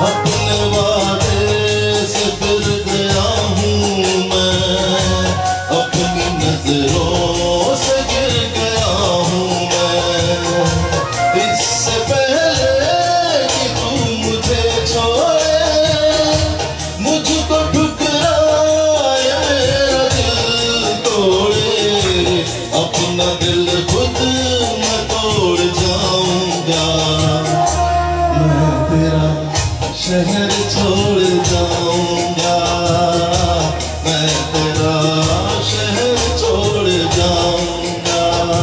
अपने वादे से फिर गया हूँ मैं, अपनी नजरों से गिर गया हूँ मैं। इससे पहले कि तू मुझे छोड़े, मुझको ठुकराए मेरा दिल तोड़े, अपना दिल खुद मैं तोड़ जाऊंगा। मैं तेरा शहर छोड़ जाऊंगा, मैं तेरा शहर छोड़ जाऊंगा।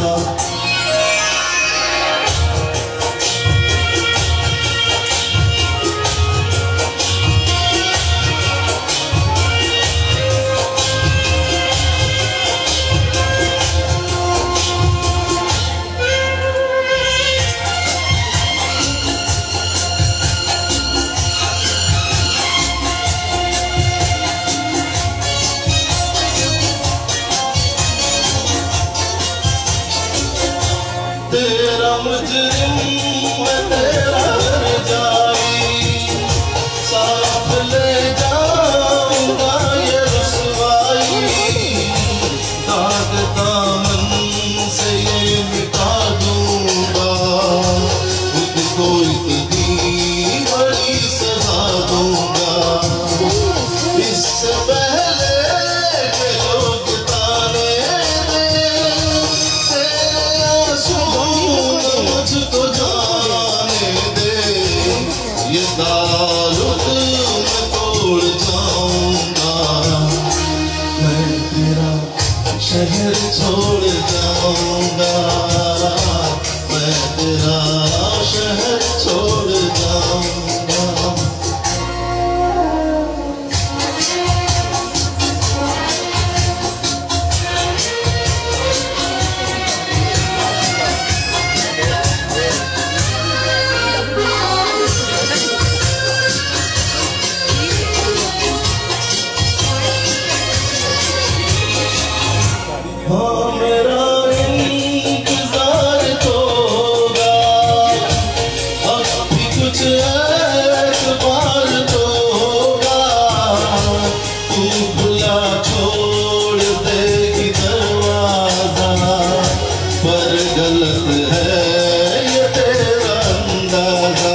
तेरा मुजरिम मैं तेरा जाई, साथ ले जाऊंगा ये रुसवाई। दाग दामन से ये मिटा दूंगा, खुद को इतनी बड़ी सजा दूंगा। इससे पहले के लोग ताने दें, तेरे आंसू मुझको जाने दे। ये ताल्लुक मैं तोड़ जाऊंगा, मैं तेरा शहर छोड़ जाऊंगा, मैं तेरा शहर छोड़ जाऊंगा। हाँ मेरा इंतजार तो होगा, अब भी कुछ एतबार तो होगा। तू खुला छोड़ देगी दरवाजा, पर गलत है ये तेरा अंदाजा।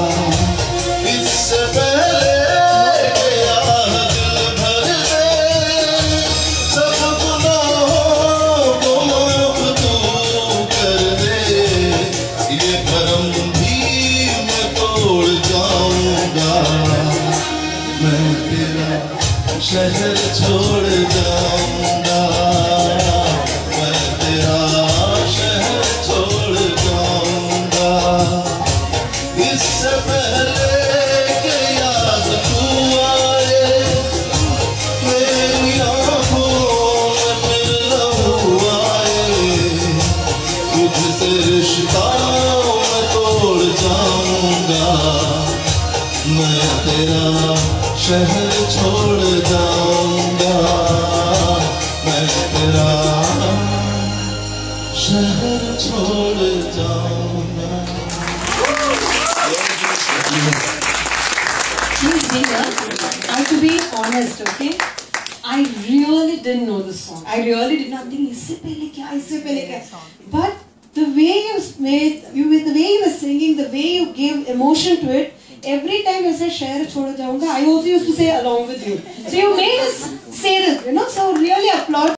इससे पहले गया दिल भर दे, सब गुनाहों को माफ तू कर दे। ये भरम भी मैं तोड़ जाऊंगा, मैं तेरा शहर छोड़ जाऊंगा, मैं तेरा शहर छोड़ जाऊंगा। इससे पहले कि याद तू आए, मेरी आँखों में फिर लहू आए। तुझसे रिश्ता मैं तोड़ जाऊंगा, मैं तेरा शहर छोड़ जाऊंगा, मैं तेरा शहर छोड़ जाऊंगा। I have to be honest, okay? I really didn't know the song. I really did not think इससे पहले क्या. But the way you made, the way you were singing, the way you gave emotion to it, every time you said "शहर छोड़ जाऊंगा," I also used to say along with you. So you made us say this, so really applaud.